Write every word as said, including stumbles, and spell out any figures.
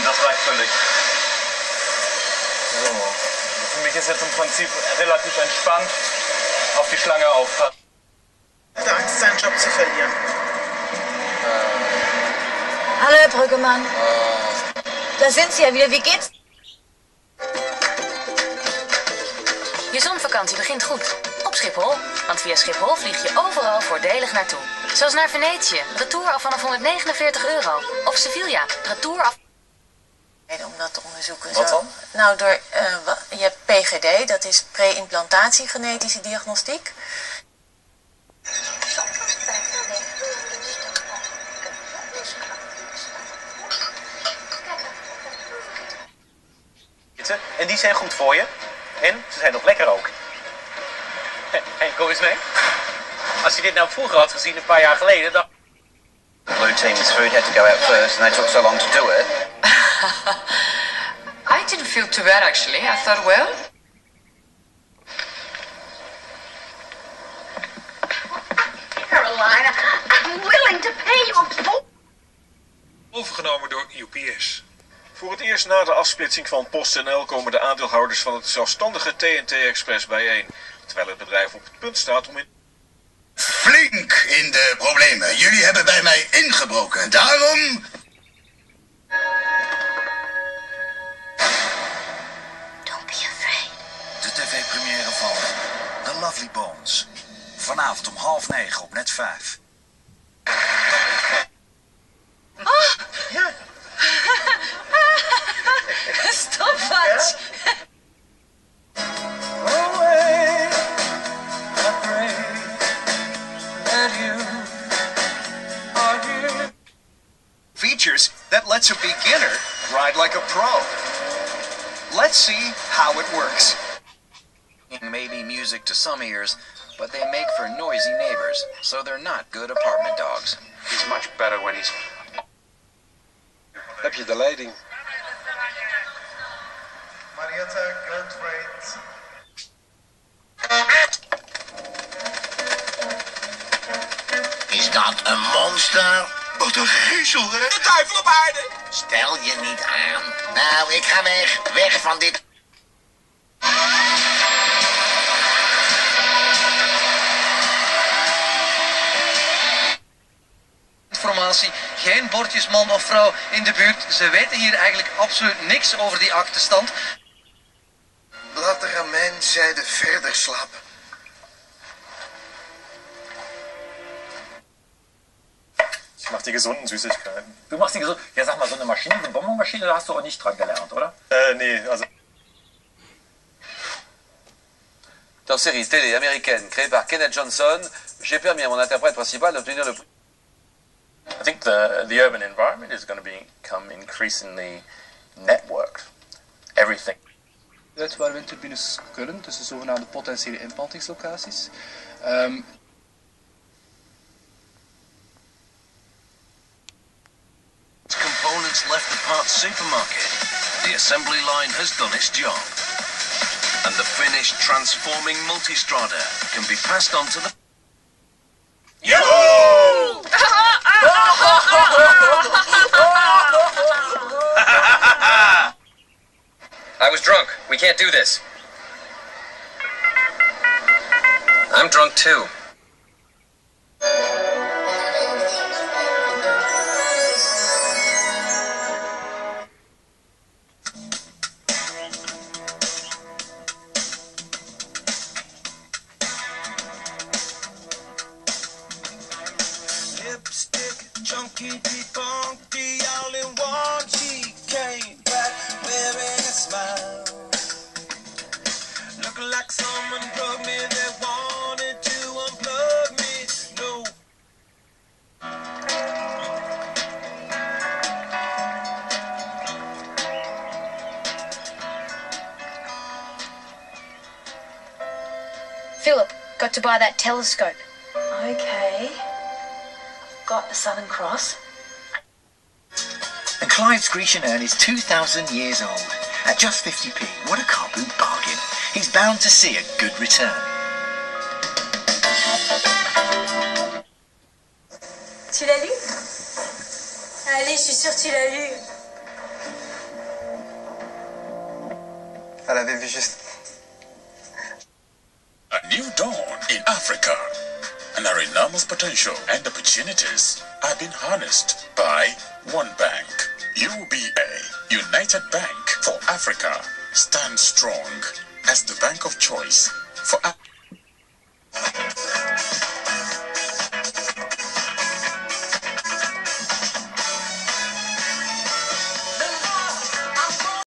das reicht völlig. So. Für mich ist jetzt im Prinzip relativ entspannt auf die Schlange aufpassen. Er hat Angst, seinen Job zu verlieren. Hallo, Herr Brüggemann. Da sind Sie ja weer. Wie geht's? Je zonvakantie begint goed. Op Schiphol. Want via Schiphol vlieg je overal voordelig naartoe. Zoals naar Venetië. Retour al vanaf honderdnegenenveertig euro. Of Sevilla. Retour af... Om dat te onderzoeken. Wat zo. dan? Nou, door, uh, je hebt P G D. Dat is pre-implantatie genetische diagnostiek. En die zijn goed voor je. En ze zijn nog lekker ook. Henk, kom eens mee. Als je dit nou vroeger had gezien, een paar jaar geleden, dan... Blue team's food had to go out first and they took so long to do it. I didn't feel too bad actually. I thought, well... Carolina, I'm willing to pay you a... Overgenomen door U P S. Voor het eerst na de afsplitsing van PostNL komen de aandeelhouders van het zelfstandige T N T Express bijeen. Terwijl het bedrijf op het punt staat om in... Flink in de problemen. Jullie hebben bij mij ingebroken. Daarom... Don't be afraid. De tv-première van The Lovely Bones. Vanavond om half negen op Net vijf. Oh! Ja. Stop het! Features that lets a beginner ride like a pro. Let's see how it works. Maybe music to some ears, but they make for noisy neighbors, so they're not good apartment dogs. He's much better when he's... Heb je de leiding? Marietta, good rate. Is dat een monster? Wat een griezel, hè? De duivel op aarde! Stel je niet aan. Nou, ik ga weg. Weg van dit... Informatie, geen bordjes man of vrouw in de buurt. Ze weten hier eigenlijk absoluut niks over die aktestand. Laat de ramijnzijde verder slapen. Ich mach die gesunden Süßigkeiten. Du machst die gesunden... Ja, sag mal, so eine Maschine, eine Bonbonmaschine, da hast du auch nicht dran gelernt, oder? Äh, nee, also... Dans série télé américaine créée par Kenneth Johnson, j'ai permis à mon interprète principal d'obtenir le... I think the, the urban environment is going to become increasingly networked. Everything. Uit waar windturbines kunnen, dus de zogenaamde potentiële inplantingslocaties. Um, Components left the parts supermarket. The assembly line has done its job. And the finished transforming multistrada can be passed on to the... Yo! I was drunk. We can't do this. I'm drunk too. Lipstick, chunky, funky, all in one. She came back wearing a smile, looking like someone drugged me. They wanted to unplug me. No. Philip, got to buy that telescope. Okay. Got the Southern Cross. And Clive's Grecian urn is two thousand years old. At just fifty p, what a car boot bargain. He's bound to see a good return. Tu l'as lu? Allez, je suis sûre que tu l'as lu. Elle avait vu juste. A new dawn in Africa. And our enormous potential and opportunities are being harnessed by One Bank. U B A, United Bank for Africa, stands strong as the bank of choice for Africa.